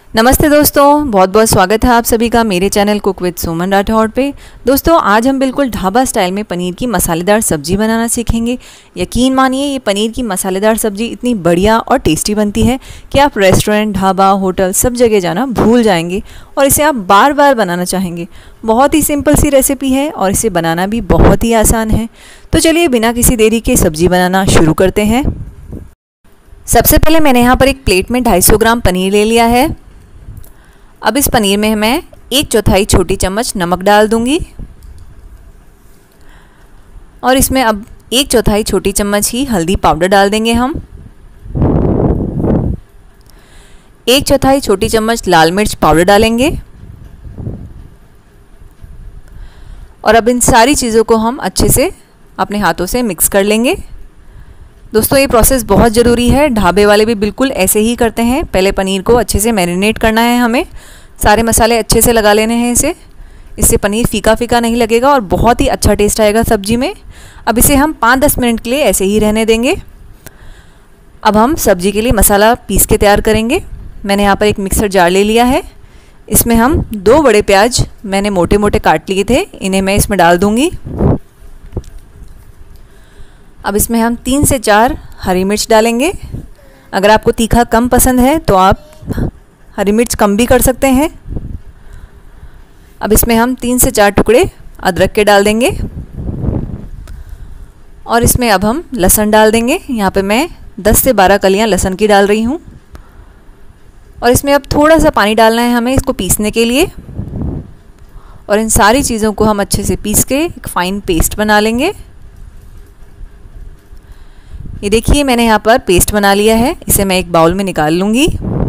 नमस्ते दोस्तों, बहुत बहुत स्वागत है आप सभी का मेरे channel cook with Suman Rathore पे। दोस्तों आज हम बिल्कुल ढाबा स्टाइल में पनीर की मसालेदार सब्जी बनाना सीखेंगे। यकीन मानिए ये पनीर की मसालेदार सब्जी इतनी बढ़िया और टेस्टी बनती है कि आप रेस्टोरेंट, ढाबा, होटल सब जगह जाना भूल जाएंगे और इसे आप बार बार बनाना चाहेंगे। बहुत ही सिंपल सी रेसिपी है और इसे बनाना भी बहुत ही आसान है। तो चलिए बिना किसी देरी के सब्जी बनाना शुरू करते हैं। सबसे पहले मैंने यहाँ पर एक प्लेट में 250 ग्राम पनीर ले लिया है। अब इस पनीर में मैं 1/4 छोटी चम्मच नमक डाल दूंगी और इसमें अब 1/4 छोटी चम्मच ही हल्दी पाउडर डाल देंगे हम। 1/4 छोटी चम्मच लाल मिर्च पाउडर डालेंगे और अब इन सारी चीज़ों को हम अच्छे से अपने हाथों से मिक्स कर लेंगे। दोस्तों ये प्रोसेस बहुत ज़रूरी है, ढाबे वाले भी बिल्कुल ऐसे ही करते हैं। पहले पनीर को अच्छे से मैरिनेट करना है, हमें सारे मसाले अच्छे से लगा लेने हैं इससे पनीर फीका फीका नहीं लगेगा और बहुत ही अच्छा टेस्ट आएगा सब्जी में। अब इसे हम 5-10 मिनट के लिए ऐसे ही रहने देंगे। अब हम सब्जी के लिए मसाला पीस के तैयार करेंगे। मैंने यहाँ पर एक मिक्सर जार ले लिया है। इसमें हम 2 बड़े प्याज मैंने मोटे मोटे काट लिए थे, इन्हें मैं इसमें डाल दूँगी। अब इसमें हम 3 से 4 हरी मिर्च डालेंगे। अगर आपको तीखा कम पसंद है तो आप हरी मिर्च कम भी कर सकते हैं। अब इसमें हम 3 से 4 टुकड़े अदरक के डाल देंगे और इसमें अब हम लहसुन डाल देंगे। यहाँ पे मैं 10 से 12 कलियाँ लहसुन की डाल रही हूँ और इसमें अब थोड़ा सा पानी डालना है हमें इसको पीसने के लिए और इन सारी चीज़ों को हम अच्छे से पीस के एक फ़ाइन पेस्ट बना लेंगे। ये देखिए मैंने यहाँ पर पेस्ट बना लिया है, इसे मैं एक बाउल में निकाल लूँगी।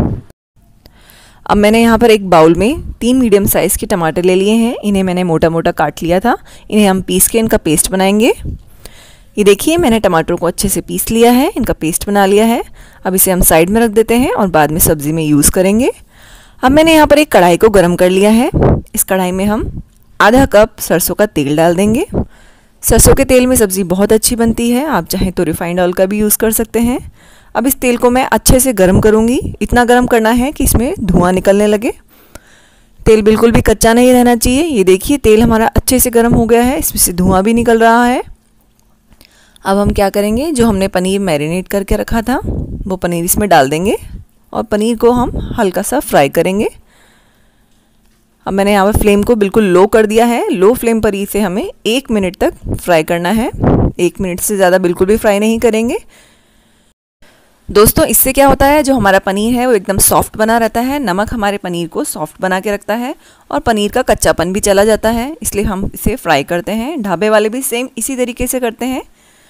अब मैंने यहाँ पर एक बाउल में 3 मीडियम साइज़ के टमाटर ले लिए हैं, इन्हें मैंने मोटा मोटा काट लिया था। इन्हें हम पीस के इनका पेस्ट बनाएंगे। ये देखिए मैंने टमाटरों को अच्छे से पीस लिया है, इनका पेस्ट बना लिया है। अब इसे हम साइड में रख देते हैं और बाद में सब्ज़ी में यूज़ करेंगे। अब मैंने यहाँ पर एक कढ़ाई को गर्म कर लिया है। इस कढ़ाई में हम आधा कप सरसों का तेल डाल देंगे। सरसों के तेल में सब्ज़ी बहुत अच्छी बनती है, आप चाहें तो रिफाइंड ऑयल का भी यूज़ कर सकते हैं। अब इस तेल को मैं अच्छे से गर्म करूँगी। इतना गर्म करना है कि इसमें धुआं निकलने लगे। तेल बिल्कुल भी कच्चा नहीं रहना चाहिए। ये देखिए तेल हमारा अच्छे से गर्म हो गया है, इसमें से धुआं भी निकल रहा है। अब हम क्या करेंगे, जो हमने पनीर मैरिनेट करके रखा था वो पनीर इसमें डाल देंगे और पनीर को हम हल्का सा फ्राई करेंगे। अब मैंने यहाँ पर फ्लेम को बिल्कुल लो कर दिया है। लो फ्लेम पर इसे हमें 1 मिनट तक फ्राई करना है। 1 मिनट से ज़्यादा बिल्कुल भी फ्राई नहीं करेंगे। दोस्तों इससे क्या होता है, जो हमारा पनीर है वो एकदम सॉफ्ट बना रहता है। नमक हमारे पनीर को सॉफ्ट बना के रखता है और पनीर का कच्चापन भी चला जाता है, इसलिए हम इसे फ्राई करते हैं। ढाबे वाले भी सेम इसी तरीके से करते हैं।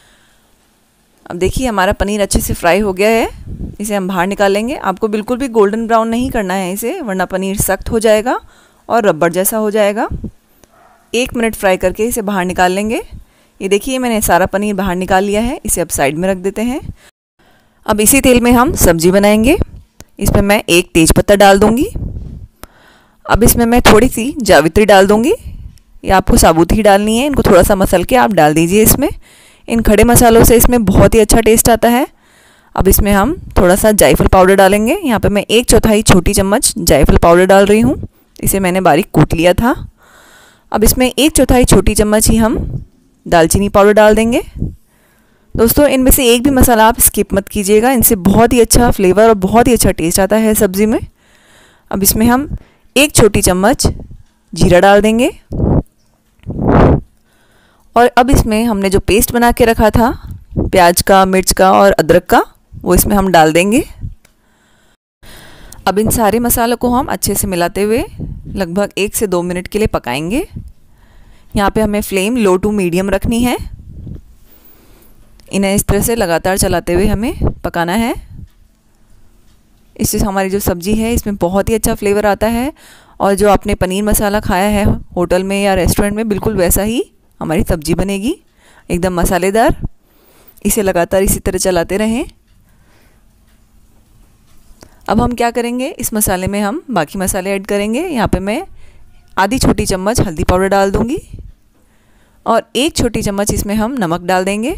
अब देखिए हमारा पनीर अच्छे से फ्राई हो गया है, इसे हम बाहर निकाल लेंगे। आपको बिल्कुल भी गोल्डन ब्राउन नहीं करना है इसे, वरना पनीर सख्त हो जाएगा और रबड़ जैसा हो जाएगा। 1 मिनट फ्राई करके इसे बाहर निकाल लेंगे। ये देखिए मैंने सारा पनीर बाहर निकाल लिया है, इसे अब साइड में रख देते हैं। अब इसी तेल में हम सब्जी बनाएंगे। इसमें मैं 1 तेज़पत्ता डाल दूंगी। अब इसमें मैं थोड़ी सी जावित्री डाल दूंगी। ये आपको साबुत ही डालनी है, इनको थोड़ा सा मसल के आप डाल दीजिए इसमें। इन खड़े मसालों से इसमें बहुत ही अच्छा टेस्ट आता है। अब इसमें हम थोड़ा सा जायफल पाउडर डालेंगे। यहाँ पे मैं 1/4 छोटी चम्मच जायफल पाउडर डाल रही हूँ, इसे मैंने बारीक कूट लिया था। अब इसमें 1/4 छोटी चम्मच ही हम दालचीनी पाउडर डाल देंगे। दोस्तों इनमें से एक भी मसाला आप स्किप मत कीजिएगा, इनसे बहुत ही अच्छा फ्लेवर और बहुत ही अच्छा टेस्ट आता है सब्ज़ी में। अब इसमें हम 1 छोटी चम्मच जीरा डाल देंगे और अब इसमें हमने जो पेस्ट बना के रखा था प्याज का, मिर्च का और अदरक का, वो इसमें हम डाल देंगे। अब इन सारे मसालों को हम अच्छे से मिलाते हुए लगभग 1 से 2 मिनट के लिए पकाएंगे। यहाँ पे हमें फ्लेम लो टू मीडियम रखनी है। इन्हें इस तरह से लगातार चलाते हुए हमें पकाना है। इससे हमारी जो सब्ज़ी है इसमें बहुत ही अच्छा फ्लेवर आता है और जो आपने पनीर मसाला खाया है होटल में या रेस्टोरेंट में, बिल्कुल वैसा ही हमारी सब्ज़ी बनेगी, एकदम मसालेदार। इसे लगातार इसी तरह चलाते रहें। अब हम क्या करेंगे, इस मसाले में हम बाकी मसाले ऐड करेंगे। यहाँ पे मैं आधी छोटी चम्मच हल्दी पाउडर डाल दूँगी और 1 छोटी चम्मच इसमें हम नमक डाल देंगे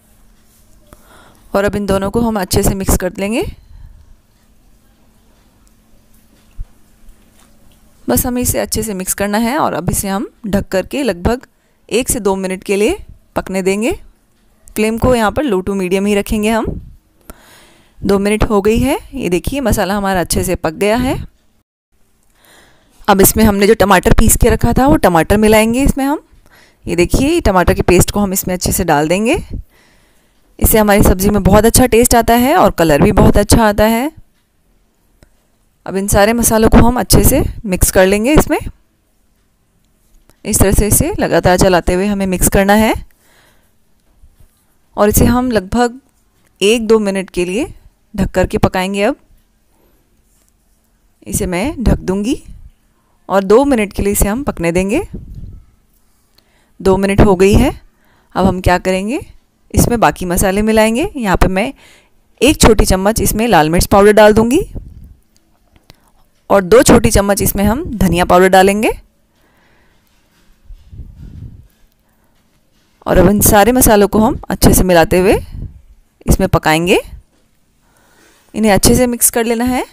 और अब इन दोनों को हम अच्छे से मिक्स कर लेंगे। बस हमें इसे अच्छे से मिक्स करना है और अब इसे हम ढक करके लगभग 1 से 2 मिनट के लिए पकने देंगे। फ्लेम को यहाँ पर लो टू मीडियम ही रखेंगे हम। 2 मिनट हो गई है, ये देखिए मसाला हमारा अच्छे से पक गया है। अब इसमें हमने जो टमाटर पीस के रखा था वो टमाटर मिलाएंगे इसमें हम। ये देखिए टमाटर के पेस्ट को हम इसमें अच्छे से डाल देंगे। इससे हमारी सब्ज़ी में बहुत अच्छा टेस्ट आता है और कलर भी बहुत अच्छा आता है। अब इन सारे मसालों को हम अच्छे से मिक्स कर लेंगे इसमें। इस तरह से इसे लगातार चलाते हुए हमें मिक्स करना है और इसे हम लगभग 1-2 मिनट के लिए ढक कर के पकाएंगे। अब इसे मैं ढक दूंगी और 2 मिनट के लिए इसे हम पकने देंगे। 2 मिनट हो गई है। अब हम क्या करेंगे, इसमें बाकी मसाले मिलाएंगे। यहाँ पे मैं 1 छोटी चम्मच इसमें लाल मिर्च पाउडर डाल दूंगी और 2 छोटी चम्मच इसमें हम धनिया पाउडर डालेंगे। और अब इन सारे मसालों को हम अच्छे से मिलाते हुए इसमें पकाएंगे। इन्हें अच्छे से मिक्स कर लेना है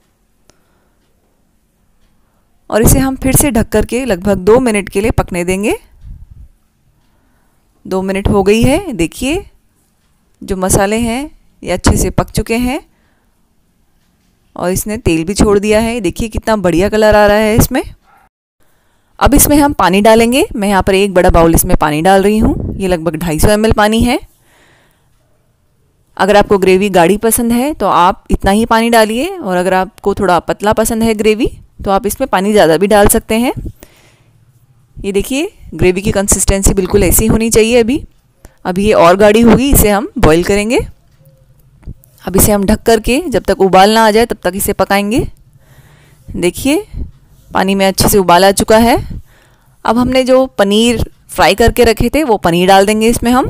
और इसे हम फिर से ढक कर के लगभग 2 मिनट के लिए पकने देंगे। 2 मिनट हो गई है। देखिए जो मसाले हैं ये अच्छे से पक चुके हैं और इसने तेल भी छोड़ दिया है। देखिए कितना बढ़िया कलर आ रहा है इसमें। अब इसमें हम पानी डालेंगे। मैं यहाँ पर 1 बड़ा बाउल इसमें पानी डाल रही हूँ। ये लगभग 250 ml पानी है। अगर आपको ग्रेवी गाढ़ी पसंद है तो आप इतना ही पानी डालिए और अगर आपको थोड़ा पतला पसंद है ग्रेवी तो आप इसमें पानी ज़्यादा भी डाल सकते हैं। ये देखिए ग्रेवी की कंसिस्टेंसी बिल्कुल ऐसी होनी चाहिए। अभी ये और गाढ़ी होगी, इसे हम बॉईल करेंगे। अब इसे हम ढक करके जब तक उबाल ना आ जाए तब तक इसे पकाएंगे। देखिए पानी में अच्छे से उबाल आ चुका है। अब हमने जो पनीर फ्राई करके रखे थे वो पनीर डाल देंगे इसमें हम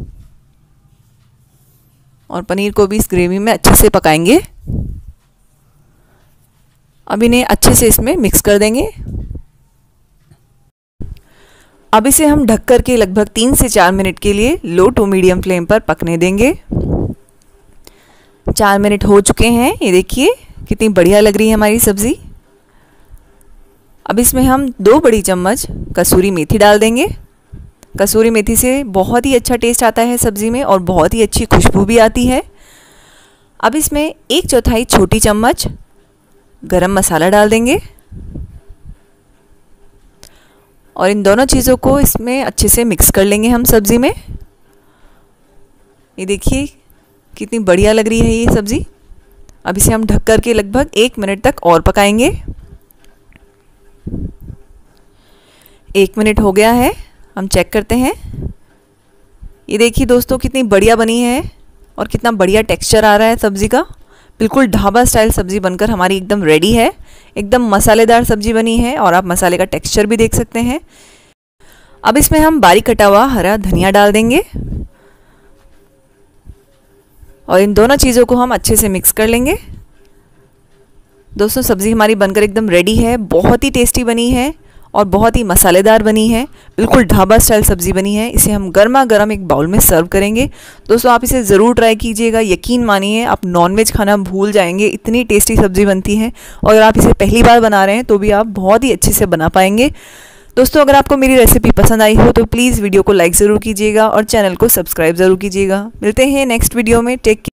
और पनीर को भी इस ग्रेवी में अच्छे से पकाएंगे। अब इन्हें अच्छे से इसमें मिक्स कर देंगे। अब इसे हम ढक कर के लगभग 3 से 4 मिनट के लिए लो टू मीडियम फ्लेम पर पकने देंगे। 4 मिनट हो चुके हैं। ये देखिए कितनी बढ़िया लग रही है हमारी सब्ज़ी। अब इसमें हम 2 बड़ी चम्मच कसूरी मेथी डाल देंगे। कसूरी मेथी से बहुत ही अच्छा टेस्ट आता है सब्ज़ी में और बहुत ही अच्छी खुशबू भी आती है। अब इसमें 1/4 छोटी चम्मच गरम मसाला डाल देंगे और इन दोनों चीज़ों को इसमें अच्छे से मिक्स कर लेंगे हम सब्ज़ी में। ये देखिए कितनी बढ़िया लग रही है ये सब्ज़ी। अब इसे हम ढक कर के लगभग 1 मिनट तक और पकाएंगे। 1 मिनट हो गया है, हम चेक करते हैं। ये देखिए दोस्तों कितनी बढ़िया बनी है और कितना बढ़िया टेक्सचर आ रहा है सब्ज़ी का। बिल्कुल ढाबा स्टाइल सब्ज़ी बनकर हमारी एकदम रेडी है। एकदम मसालेदार सब्ज़ी बनी है और आप मसाले का टेक्सचर भी देख सकते हैं। अब इसमें हम बारीक कटा हुआ हरा धनिया डाल देंगे और इन दोनों चीज़ों को हम अच्छे से मिक्स कर लेंगे। दोस्तों सब्ज़ी हमारी बनकर एकदम रेडी है। बहुत ही टेस्टी बनी है और बहुत ही मसालेदार बनी है। बिल्कुल ढाबा स्टाइल सब्ज़ी बनी है। इसे हम गर्मा गर्म एक बाउल में सर्व करेंगे। दोस्तों आप इसे ज़रूर ट्राई कीजिएगा। यकीन मानिए आप नॉनवेज खाना भूल जाएंगे, इतनी टेस्टी सब्ज़ी बनती है। और अगर आप इसे पहली बार बना रहे हैं तो भी आप बहुत ही अच्छे से बना पाएंगे। दोस्तों अगर आपको मेरी रेसिपी पसंद आई हो तो प्लीज़ वीडियो को लाइक ज़रूर कीजिएगा और चैनल को सब्सक्राइब ज़रूर कीजिएगा। मिलते हैं नेक्स्ट वीडियो में। Take care.